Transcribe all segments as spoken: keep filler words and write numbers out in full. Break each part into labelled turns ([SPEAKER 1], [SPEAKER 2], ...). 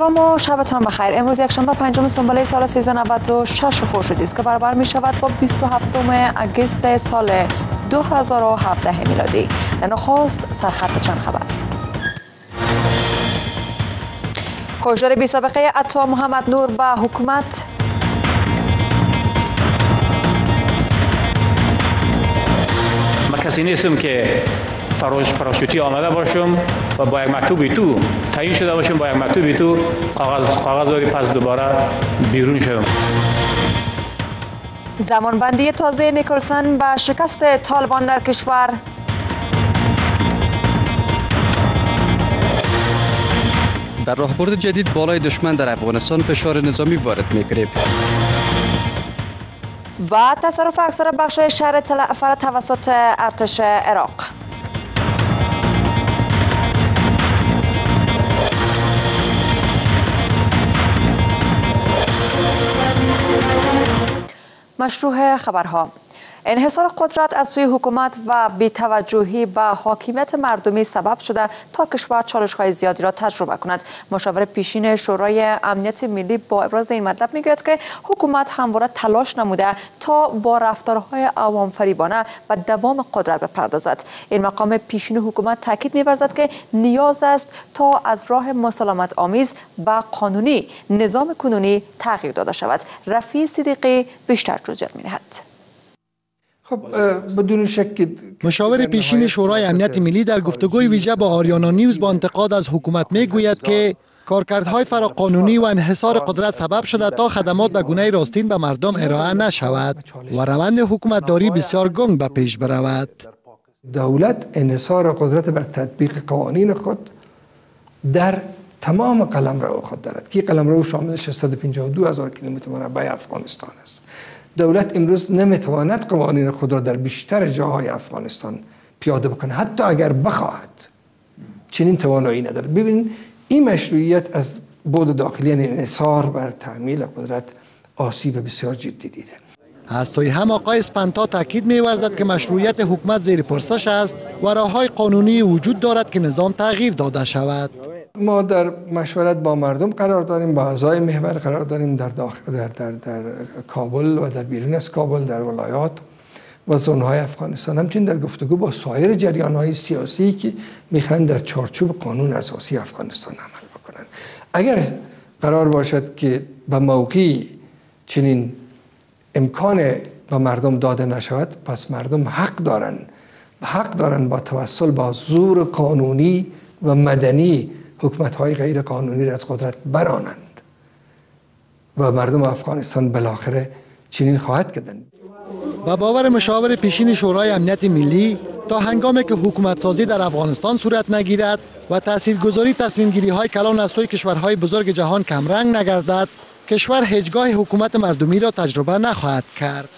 [SPEAKER 1] سلام و شبتان بخیر. امروز یک شنبه پنجم سنبله سال سیزده نود و شش خورشیدی است که برابر می شود با بیست و هفتم اگست سال دو هزار و هفده میلادی. در نخست سرخط چند خبر. هشدار بی سابقه عطا محمد نور به حکومت.
[SPEAKER 2] من کسی نیستم که فراش پراشوتی آمده باشم و با یک مکتوبی تو تعیین شده باشم، با یک مکتوبی تو کاغذ کاغذ داری پس دوباره بیرون شدم.
[SPEAKER 1] زمانبندی تازه نیکلسن به شکست طالبان در کشور.
[SPEAKER 3] در راهبرد جدید بالای دشمن در افغانستان فشار نظامی وارد می‌کنیم.
[SPEAKER 1] و تصرف اکثر بخش‌های شهر تل افر توسط ارتش عراق. مشروع خبرها. انحصار قدرت از سوی حکومت و بی‌توجهی به حاکمیت مردمی سبب شده تا کشور چالش‌های زیادی را تجربه کند. مشاور پیشین شورای امنیت ملی با ابراز این مطلب میگوید که حکومت همواره تلاش نموده تا با رفتارهای عوام فریبانه و دوام قدرت بپردازد. این مقام پیشین حکومت تاکید می‌ورزد که نیاز است تا از راه مسالمت آمیز و قانونی نظام کنونی تغییر داده شود. رفیع صدیقی بیشتر جزئیات می‌دهد.
[SPEAKER 4] خب بدون شک
[SPEAKER 5] مشاور پیشین شورای امنیت ملی در گفتگوی ویژه با آریانا نیوز با انتقاد از حکومت میگوید که کارکردهای فراقانونی و انحصار قدرت سبب شده تا خدمات به گونه راستین به مردم ارائه نشود و روند حکومتداری بسیار گنگ به پیش برود.
[SPEAKER 4] دولت انحصار قدرت بر تطبیق قوانین خود در تمام قلمرو خود دارد که قلمرو شامل ششصد و پنجاه و دو هزار کیلومتر مربع افغانستان است. دولت امروز نمیتواند قوانین خود را در بیشتر جاهای افغانستان پیاده بکنه، حتی اگر بخواهد چنین توانایی ندارد. ببینید این مشروعیت از بعد داخلی، یعنی انحصار بر تحمیل قدرت، آسیب بسیار جدی دیده.
[SPEAKER 5] از سوی هم آقای اسپنتا تاکید می‌ورزد که مشروعیت حکومت زیر پرسش است و راه‌های قانونی وجود دارد که نظام تغییر داده شود.
[SPEAKER 4] ما در مشورت با مردم قرار داریم، با اعضای محور قرار داریم در, داخل در, در, در کابل و در بیرون از کابل، در ولایات و زونهای افغانستان، همچنین در گفتگو با سایر جریان‌های سیاسی که میخوان در چارچوب قانون اساسی افغانستان عمل بکنند. اگر قرار باشد که به موقعی چنین امکان به مردم داده نشود، پس مردم حق دارن حق دارن با توسل با زور قانونی و مدنی حکومت‌های غیر قانونی را از قدرت برانند و مردم افغانستان بالاخره چنین خواهد کردند.
[SPEAKER 5] و باور مشاور پیشین شورای امنیت ملی تا هنگامی که حکومت سازی در افغانستان صورت نگیرد و تاثیرگذاری تصمیم گیری های کلان از سوی کشورهای بزرگ جهان کمرنگ نگردد، کشور هیچگاه حکومت مردمی را تجربه نخواهد کرد.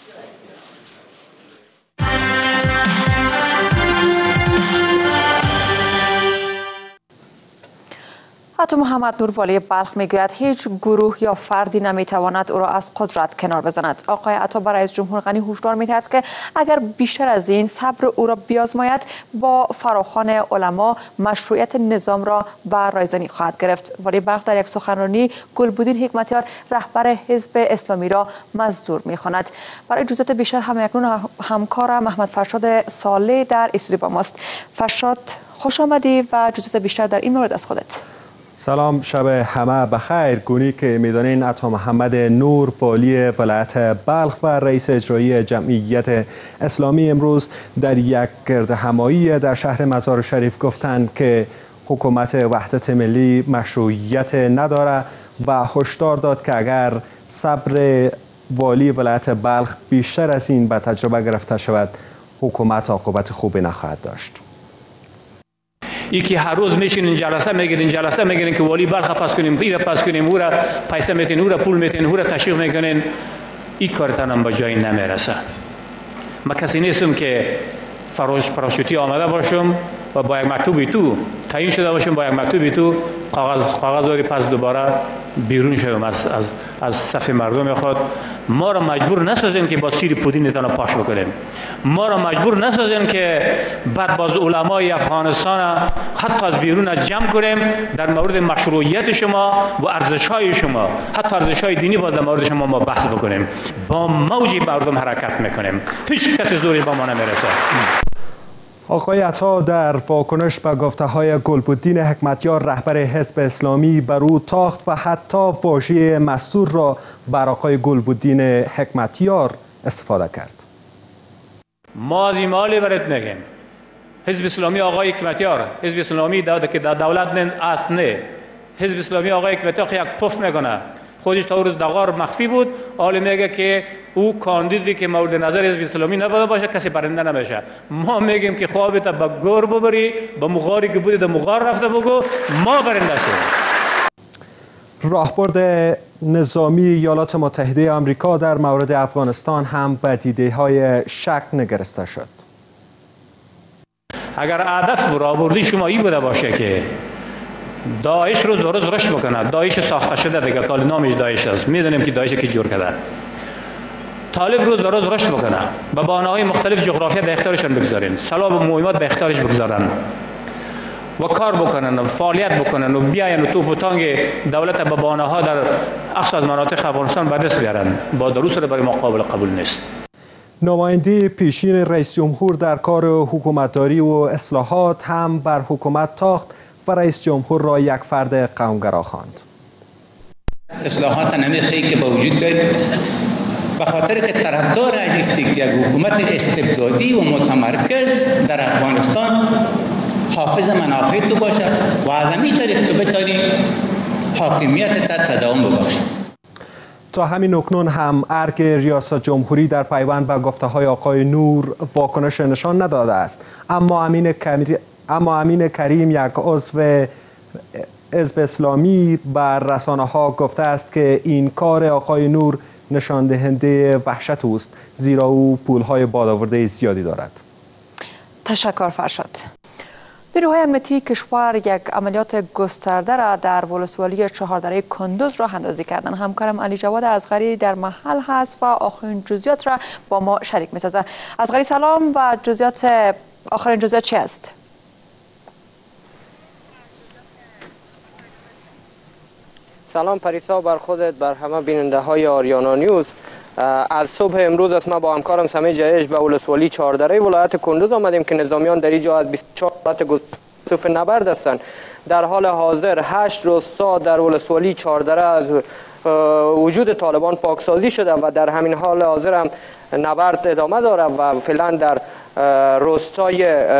[SPEAKER 1] عطا محمد نور والی بلخ میگوید هیچ گروه یا فردی نمیتواند او را از قدرت کنار بزند. آقای عطا برای رئیس جمهور غنی هشدار میدهد که اگر بیشتر از این صبر او را بیازماید، با فراخوان علما مشروعیت نظام را به رایزنی خواهد گرفت. والی بلخ در یک سخنرانی گلبدین حکمتیار رهبر حزب اسلامی را مزدور میخواند. برای جزئیات بیشتر همکنون همکارم محمد فرشاد صالح در استودیو با ماست. فرشاد، خوش آمدی و جزئیات بیشتر در این مورد از خودت.
[SPEAKER 6] سلام، شب همه بخیر. گونی که میدانین عطا محمد نور والی ولایت بلخ و رئیس اجرایی جمعیت اسلامی امروز در یک گردهمایی در شهر مزار شریف گفتند که حکومت وحدت ملی مشروعیت نداره و هشدار داد که اگر صبر والی ولایت بلخ بیشتر از این به تجربه گرفته شود، حکومت عاقبت خوبی نخواهد داشت.
[SPEAKER 2] یکی هر روز میشینین جلسه میگیرین جلسه میگیرین که والی بلخ پس کنیم، این پس کنیم، او را پیسه میتین، او را پول میتین، او را تشویق میکنین. این کارتان هم به جایی نمیرسه. من کسی نیستم که فراش پراشوتی آمده باشم و با یک مکتوبی تو تعیین شده باشیم، با یک مکتوبی تو کاغذ کاغذ داری پس دوباره بیرون شویم از از از صف مردم خود. ما را مجبور نسازیم که با سیر پودینتان پاش بکنیم. ما را مجبور نسازیم که بعد باز علمای افغانستان حتی از بیرون جمع کنیم در مورد مشروعیت شما و ارزش‌های شما، حتی ارزش‌های دینی باز در مورد شما ما بحث بکنیم. با موجی مردم حرکت میکنیم، هیچ کسی زوری با ما نمیرسه.
[SPEAKER 6] آقای عطا در واکنش به گفته‌های گلبدین حکمتیار رهبر حزب اسلامی بر او تاخت و حتی واژه مستور را بر آقای گلبدین حکمتیار استفاده کرد.
[SPEAKER 2] ما از این مالی برات میگیم حزب اسلامی آقای حکمتیار، حزب اسلامی که در دولت نه است، نه حزب اسلامی آقای حکمتیار یک پف میکنه. خودش تا روز دغار مخفی بود، حالا میگه که او کاندیدی که مورد نظر حزب اسلامی نبوده باشه کسی برنده نمیشه. ما میگیم که خوابت با گور ببری، با مغاری که بودی در مغار رفته بگو، ما برنده شدیم.
[SPEAKER 6] راهبرد نظامی ایالات متحده آمریکا در مورد افغانستان هم به دیده‌های شک نگرسته شد.
[SPEAKER 2] اگر هدف راهبردی شما این بوده باشه که داعش روز به روز رشد بکنه، داعش ساخته شده دیگه، کال نامش داعش است، میدونیم که داعش کی جور کرده. طالب روز به روز رشد بکنه، به بهانه‌های مختلف جغرافیا در اختیارشان بگذاریم، سلاح و مهمات در اختیارش بگذارن و کار بکنن و فعالیت بکنن و بیاین و توپ و تانگ دولت به بهانه‌ها در اقصا از مناطق افغانستان به دست بیارن. با دروس را برای ما قابل قبول نیست.
[SPEAKER 6] نماینده پیشین رئیس جمهور در کار حکومتداری و اصلاحات هم بر حکومت تاخت و رئیس جمهور را یک فرد قومگرا خواند.
[SPEAKER 7] اصلاحات نمیخوایی که با وجود بیاید به خاطر که طرفدار هستی که یک حکومت استبدادی و متمرکز در افغانستان حافظ منافع تو باشه و از همین طریق تو بتانی حاکمیت تا تداوم ببخشی.
[SPEAKER 6] تا همین اکنون هم ارگ ریاست جمهوری در پیوند به گفته‌های آقای نور واکنش نشان نداده است، اما امین کمی اما امین کریم یک عضو حزب اسلامی بر رسانه‌ها گفته است که این کار آقای نور نشان دهنده وحشت اوست، زیرا او پول‌های بادآورده زیادی دارد.
[SPEAKER 1] تشکر فرشاد. نیروهای امنیتی کشور یک عملیات گسترده را در ولسوالی چهاردره کندوز راه اندازی کردند. همکارم علی جواد اصغری در محل هست و آخرین جزئیات را با ما شریک می‌سازد. اصغری سلام و جزئیات آخرین جزئیات چی است؟
[SPEAKER 8] سلام پریسا، بر خودت، بر همه بیننده های آریانا نیوز. از صبح امروز است ما با همکارم سمی جایش به ولسوالی چهاردره ولایت کندوز آمدیم که نظامیان در اینجا از بیست و چهار ساعت گذشته نبرد هستند. در حال حاضر هشت روستا در ولسوالی چهاردره از وجود طالبان پاکسازی شده و در همین حال حاضر هم نبرد ادامه داره و فعلا در روستای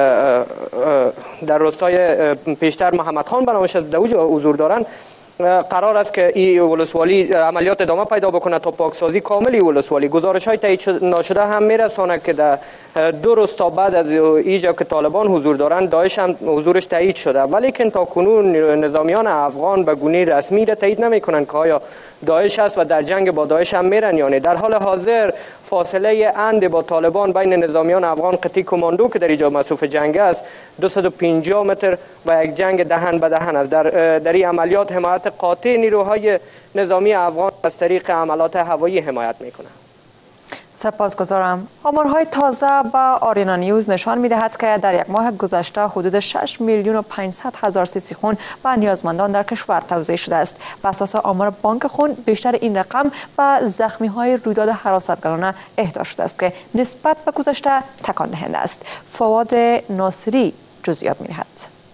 [SPEAKER 8] در روستای پیشتر محمد خان بنامش در اوج حضور دارند. قرار است که این ولسوالی عملیات ادامه پیدا بکنه تا پاکسازی کاملی ولسوالی. گزارش های تایید ناشده هم میرسانه که در دو روز تا بعد از اینجا که طالبان حضور دارند داعش هم حضورش تایید شده، ولیکن تا کنون نظامیان افغان به گونه رسمی را تایید نمی کنند که آیا داعش است و در جنگ با داعش هم میرن یا نه. در حال حاضر فاصله اند با طالبان بین نظامیان افغان قطعی کماندو که در اینجا مصروف جنگ است دویست و پنجاه متر و یک جنگ دهن به دهن است. در در این عملیات حمایت قاطع نیروهای نظامی افغان از طریق عملیات هوایی حمایت میکنند.
[SPEAKER 1] سپاسگزارم. آمارهای تازه با آریانا نیوز نشان می‌دهد که در یک ماه گذشته حدود شش میلیون و پانصد هزار سیسی خون به نیازمندان در کشور توزیع شده است. بر اساس آمار بانک خون بیشتر این رقم به زخمی‌های رویداد حراستگرانه اهدا شده است که نسبت به گذشته تکان دهنده است. فواد ناصری جزئیات می‌دهد.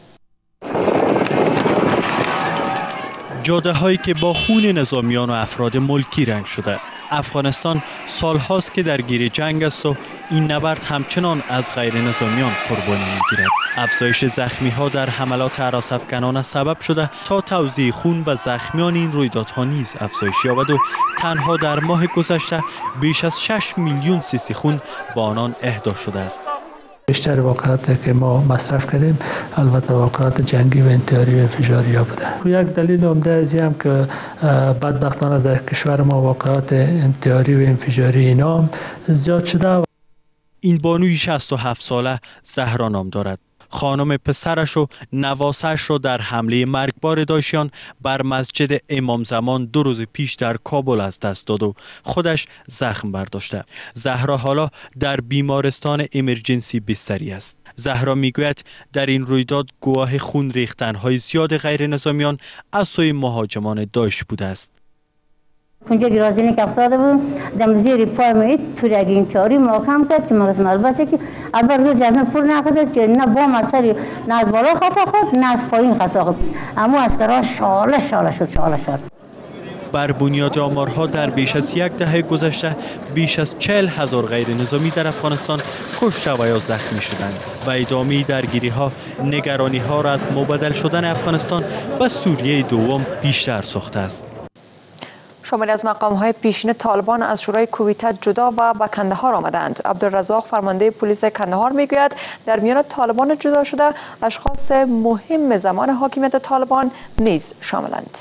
[SPEAKER 9] جاده هایی که با خون نظامیان و افراد ملکی رنگ شده. افغانستان سالهاست که درگیر جنگ است و این نبرد همچنان از غیر نظامیان قربانی میگیرد. افزایش زخمی ها در حملات هراس‌افکنانه سبب شده تا توزیع خون به زخمیان این رویدادها نیز افزایش یابد و تنها در ماه گذشته بیش از شش میلیون سیسی خون به آنان اهدا شده است.
[SPEAKER 10] بیشتر واقعاتی که ما مصرف کردیم البته واقعات جنگی و انتحاری و انفجاری ها بوده. یک دلیل عمده از این هم که بدبختانه در کشور ما واقعات انتحاری و انفجاری اینا زیاد شده.
[SPEAKER 9] این بانوی شصت و هفت ساله زهرا نام دارد. خانم پسرش و نواسش را در حمله مرگبار داعشیان بر مسجد امام زمان دو روز پیش در کابل از دست داد و خودش زخم برداشته. زهرا حالا در بیمارستان امرجنسی بستری است. زهرا میگوید در این رویداد گواه خون ریختن‌های زیاد غیر نظامیان از سوی مهاجمان داعش بوده است.
[SPEAKER 11] اونجا گرازینی که افتاده بودم دم زیر پای ما توری اگه این تیاری محکم کرد که مگه البته که البته روز جزم پر نکرد که نه بام از سری نه از بالا خطا خورد نه از پایین خطا خورد، اما اسکرها شاله شاله شد شاله شد.
[SPEAKER 9] بر بنیاد آمارها در بیش از یک دهه گذشته بیش از چهل هزار غیر نظامی در افغانستان کشته و یا زخمی شدند و ادامه درگیری ها نگرانی ها را از مبدل شدن افغانستان به سوریه دوم بیشتر ساخته است.
[SPEAKER 1] شماری از مقام‌های پیشین طالبان از شورای کویته جدا و به کندهار آمدند. عبدالرزاق فرمانده پلیس کندهار میگوید در میان طالبان جدا شده اشخاص مهم زمان حاکمیت طالبان نیز شاملند.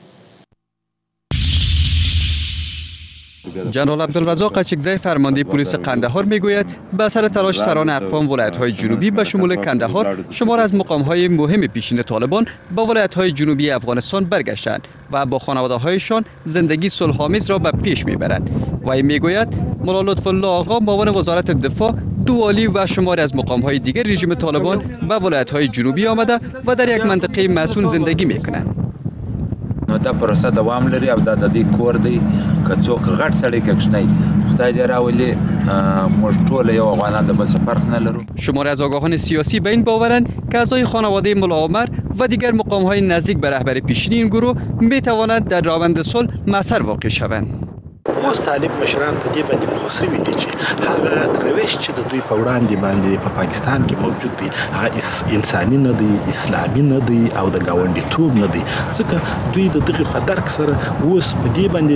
[SPEAKER 3] جنرال عبدالرزاق قچکزی فرمانده پلیس قندهار میگوید به اثر تلاش سران ارقام ولایت‌های جنوبی به شمول کندهار شمار از مقام‌های مهم پیشین طالبان با ولایت‌های جنوبی افغانستان برگشتند و با خانواده‌هایشان زندگی صلح‌آمیز را به پیش میبرند. وی میگوید مولا لطف الله آقا معاون وزارت دفاع دو والی و شماری از مقام‌های دیگر رژیم طالبان به ولایت‌های جنوبی آمده و در یک منطقه مسکون زندگی میکنند.
[SPEAKER 12] نو دا پروسه دوام لري او دا د دې کور دی که څوک غټ سړی کښنی خدای دې راولي موږ ټول یو افغانان د بل څه فرق نه لرو.
[SPEAKER 3] شماری از آگاهان سیاسی به این باورند که اعضای خانواده ملا عمر و دیگر مقام‌های نزدیک به رهبر پیشین این گروه می‌توانند در روند صلح مؤثر واقع شوند.
[SPEAKER 13] اوس طالب مشران په دې باندې پوه سوي دي چې هغه روش چې د دوی په وړاندې باندې په پاکستان کې موجود دی هغه انساني نه دی، اسلامي نه دی او د ګاونډیتوب نه دی، ځکه دوی د دغه په درک سره اوس په دې باندې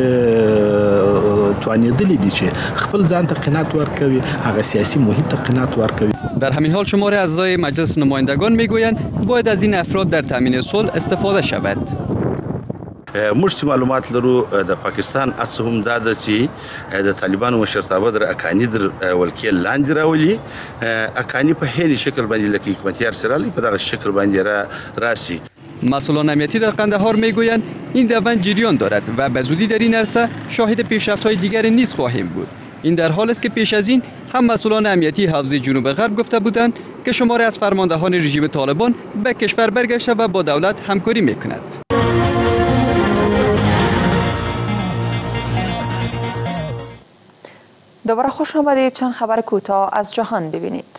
[SPEAKER 13] توانېدلي دي چې خپل ځان ته قناعت ورکوي، هغه سیاسي محیط ته قناعت ورکوي.
[SPEAKER 3] در همین حال شماری اعضای مجلس نمایندگان میگویند باید از این افراد در تامین صلح استفاده شود.
[SPEAKER 14] موږ چې معلومات لرو د پاکستان اڅ هم دا ده چې د طالبانو مشرتابه در اکانی در ولکې لاندې راولي، اکانی په هیڅ شکل باندې لکه حکمتیار سره په دغه شکل باندې را راسي.
[SPEAKER 3] مسئولان امنیتی در قندهار میگویند این روند جریان دارد و به زودی در این عرصه شاهد پیشرفت‌های دیگری نیز خواهیم بود. این در حالی است که پیش از این هم مسئولان امنیتی حوزه جنوب غرب گفته بودند که شماری از فرماندهان رژیم طالبان به کشور برگشته و با دولت همکاری میکند.
[SPEAKER 1] دوباره خوش آمدید. چند خبر کوتاه از جهان ببینید.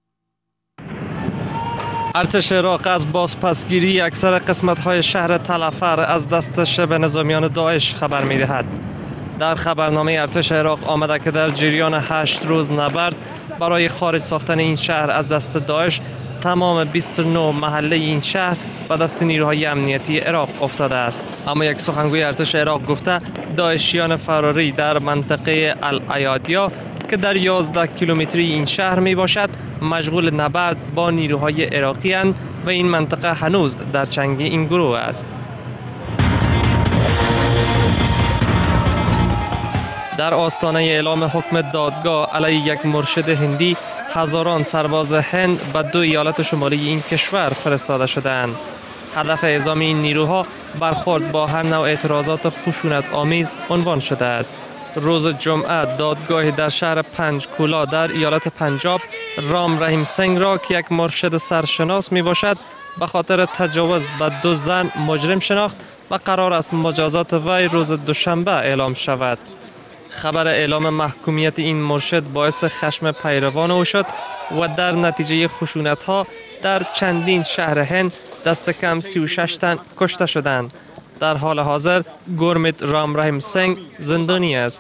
[SPEAKER 15] ارتش عراق از بازپسگیری اکثر قسمت‌های شهر تلفر از دست شبه نظامیان داعش خبر می‌دهد. در خبرنامه ارتش عراق آمده که در جریان هشت روز نبرد برای خارج ساختن این شهر از دست داعش تمام بیست و نه محله این شهر به دست نیروهای امنیتی عراق افتاده است. اما یک سخنگوی ارتش عراق گفته داعشیان فراری در منطقه الایادیا که در یازده کیلومتری این شهر می باشد مشغول نبرد با نیروهای عراقی اند و این منطقه هنوز در چنگ این گروه است. در آستانه اعلام حکم دادگاه علیه یک مرشد هندی هزاران سرباز هند به دو ایالت شمالی این کشور فرستاده شدند. هدف اعزام این نیروها برخورد با هر نوع اعتراضات خشونت آمیز عنوان شده است. روز جمعه دادگاهی در شهر پنجکولا در ایالت پنجاب رام رحیم سنگ را که یک مرشد سرشناس می باشد به خاطر تجاوز به دو زن مجرم شناخت و قرار است مجازات وی روز دوشنبه اعلام شود. خبر اعلام محکومیت این مرشد باعث خشم پیروان او شد و در نتیجه خشونت‌ها در چندین شهر هند دست کم سی و شش تن کشته شدند. در حال حاضر گورمیت رام رحیم سنگ زندانی است.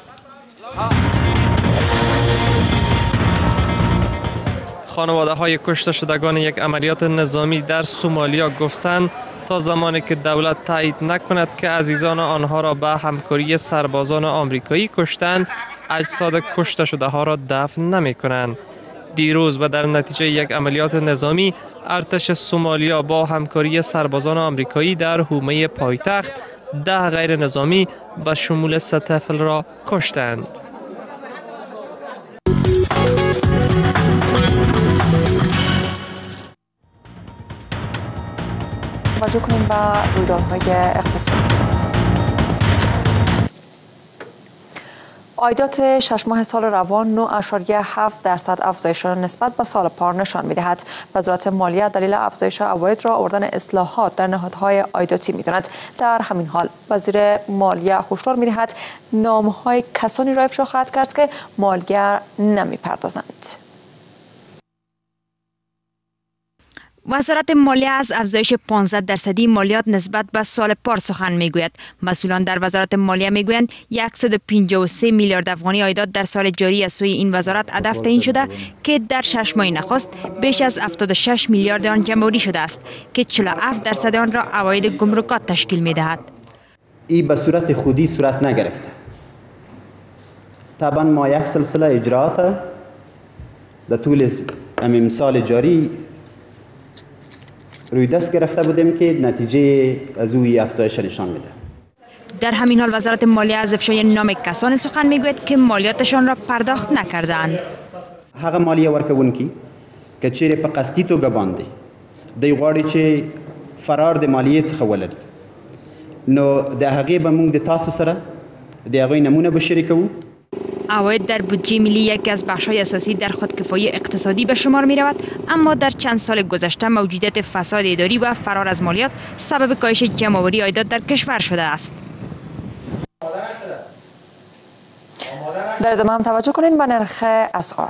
[SPEAKER 15] خانواده های کشته شدگان یک عملیات نظامی در سومالیا گفتند تا زمانی که دولت تایید نکند که عزیزان آنها را به همکاری سربازان آمریکایی کشتند، اجساد کشته شده ها را دفن نمی کنند. دیروز و در نتیجه یک عملیات نظامی ارتش سومالیا با همکاری سربازان آمریکایی در حومه پایتخت ده غیر نظامی به شمول سه طفل را کشتند.
[SPEAKER 1] توجه کنیم به رویدادهای اقتصادی. عایدات شش ماه سال روان نه اشاریه هفت درصد افزایش نسبت به سال پار نشان می‌دهد. وزارت مالیه دلیل افزایش عواید را آوردن اصلاحات در نهادهای عایداتی می‌داند. در همین حال وزیر مالیه هشدار می‌دهد نام‌های کسانی را افشا خواهد کرد که مالیه نمی‌پردازند.
[SPEAKER 16] وزارت مالیه از افزایش پانزده درصدی مالیات نسبت به سال پار سخن میگوید. مسئولان در وزارت مالیه میگویند صد و پنجاه و سه میلیارد افغانی عایدات در سال جاری از سوی این وزارت هدف تعیین شده که در شش ماه نخست بیش از هفتاد و شش میلیارد آن جمع‌آوری شده است که چهل و هفت درصد آن را عواید گمرکات تشکیل میدهد.
[SPEAKER 17] این به صورت خودی صورت نگرفته. طبعا ما یک سلسله اجراءات در طول همین سال جاری روی دست گرفته بودیم که نتیجه از اوی افزایش نشان میده.
[SPEAKER 16] در همین حال وزارت مالیه از افشای نام کسانی سخن میگوید که مالیاتشان را پرداخت نکردند.
[SPEAKER 17] هغه مالیه ورکونکي که چیرې په قصدي توګه باندې دی غواړي چې فرار د مالیې څخه ولري نو د هغې به موږ د تاسو سره د هغوی نمونه به شریکوو.
[SPEAKER 16] عواید در بودجه ملی یکی از بخش‌های اساسی در خودکفایی اقتصادی به شمار می رود، اما در چند سال گذشته موجودیت فساد اداری و فرار از مالیات سبب کاهش جمع‌آوری عایدات در کشور شده است.
[SPEAKER 1] در ادامه هم توجه کنید به نرخ اسعار.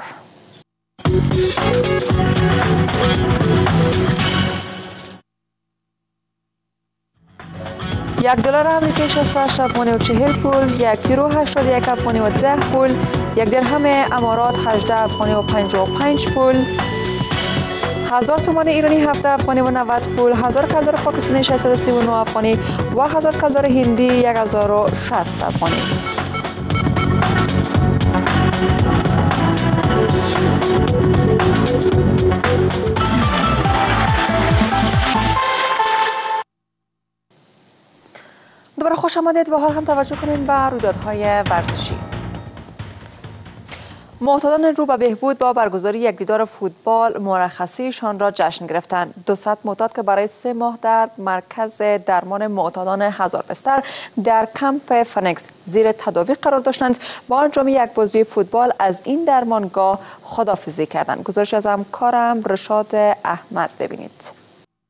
[SPEAKER 1] یک دلار آمریکایی شصت و هشت افغانی و چهل پول، یک یورو هشتاد و یک افغانی و ده پول، یک درهم امارات هجده افغانی و پنجاه و پنج پول، هزار تومان ایرانی هفده افغانی و نود پول، هزار کلدار پاکستانی ششصد و سی و نه افغانی و هزار کلدار هندی یک هزار و شصت افغانی. دوباره خوش آمدید و حال هم توجه کنید به رویدادهای ورزشی. معتادان رو به بهبود با برگزاری یک دیدار فوتبال مرخصیشان را جشن گرفتند. دوصد معتاد که برای سه ماه در مرکز درمان معتادان هزار بستر در کمپ فنکس زیر تداوی قرار داشتند با انجام یک بازی فوتبال از این درمانگاه خداحافظی کردند. گزارش از همکارم رشاد احمد ببینید.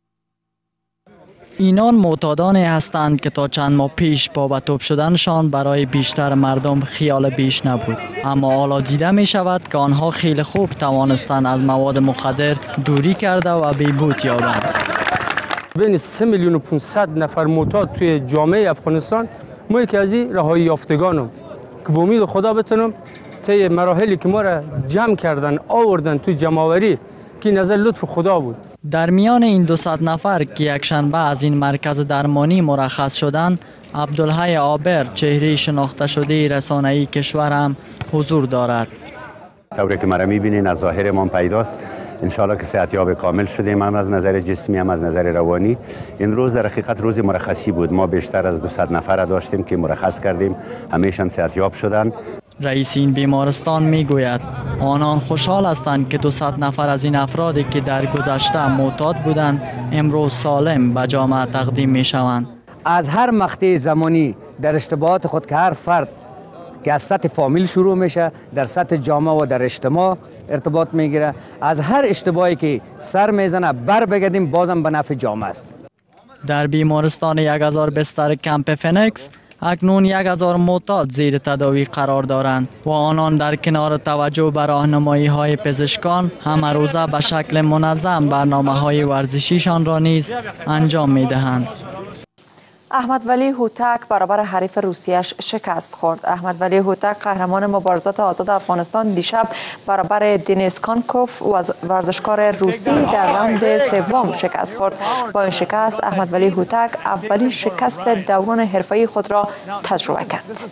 [SPEAKER 18] اینان معتادانی هستند که تا چند ماه پیش پا به توپ شدنشان برای بیشتر مردم خیال بیش نبود، اما حالا دیده می شود که آنها خیلی خوب توانستند از مواد مخدر دوری کرده و بهبود یابند.
[SPEAKER 19] بین سه میلیون و پانصد نفر معتاد توی جامعه افغانستان ما یکی از این رهایی یافتگانم که به امید خدا بتونم طی مراحلی که ما را جمع کردن آوردن توی جمع‌آوری که نظر لطف خدا بود.
[SPEAKER 18] در میان این دوصد نفر که یکشنبه از این مرکز درمانی مرخص شدند، عبدالحی عابر چهره شناخته شده رسانه‌ای کشور هم حضور دارد.
[SPEAKER 20] طوری که مرا می‌بینین از ظاهر ما پیداست، انشالله که صحتیاب کامل شدیم، هم از نظر جسمی هم از نظر روانی. این روز در حقیقت روز مرخصی بود. ما بیشتر از دوصد نفر داشتیم که مرخص کردیم، همیشان صحتیاب شدند.
[SPEAKER 18] رئیس این بیمارستان میگوید آنان خوشحال هستند که دوصد نفر از این افرادی که در گذشته معتاد بودند امروز سالم به جامعه تقدیم می شوند.
[SPEAKER 21] از هر مقطع زمانی در اشتباهات خود که هر فرد که از سطح فامیل شروع میشه در سطح جامعه و در اجتماع ارتباط میگیره، از هر اشتباهی که سر میزنه بر بگردیم بازم به نفع جامعه است.
[SPEAKER 18] در بیمارستان یک هزار بستر کمپ فنکس اکنون یک هزار معتاد زیر تداوی قرار دارند و آنان در کنار توجه به راهنمایی های پزشکان همه روزه به شکل منظم برنامه های ورزشیشان را نیز انجام می دهند.
[SPEAKER 1] احمد ولی هوتک برابر حریف روسیه‌اش شکست خورد. احمد ولی هوتک قهرمان مبارزات آزاد افغانستان دیشب برابر دنیس کانکوف ورزشکار روسی در راند سوم شکست خورد. با این شکست احمد ولی هوتک اولین شکست دوران حرفه‌ای خود را تجربه کرد.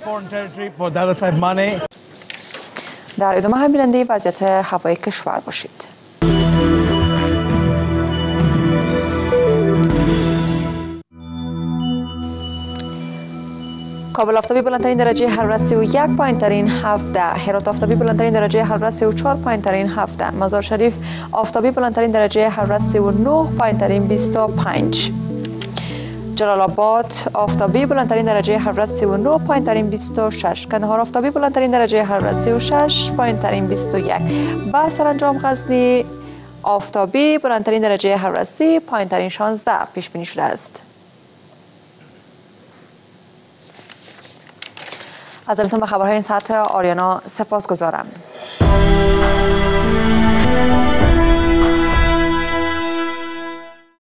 [SPEAKER 1] در ادامه هم بیننده وضعیت هوای کشور باشید. کابل آفتابی بلندترین درجه حرارت سی و یک پایین ترین هفده، هرات آفتابی بلندترین درجه حرارت سی و چهار پایین ترین هفده، مزار شریف آفتابی بلندترین درجه حرارت سی و نه پایین ترین بیست و پنج. جلال آباد آفتابی بلندترین درجه حرارت سی و نه، پایینترین بیست و شش. کندهار آفتابی بلندترین درجه حرارت سی و شش، پایینترین بیست و یک. با سرانجام غزنی آفتابی بلندترین درجه حرارت سی، پایینترین شانزده پیش بینی شده است. از امتون به خبرهای این ساعت آریانا سپاس گذارم.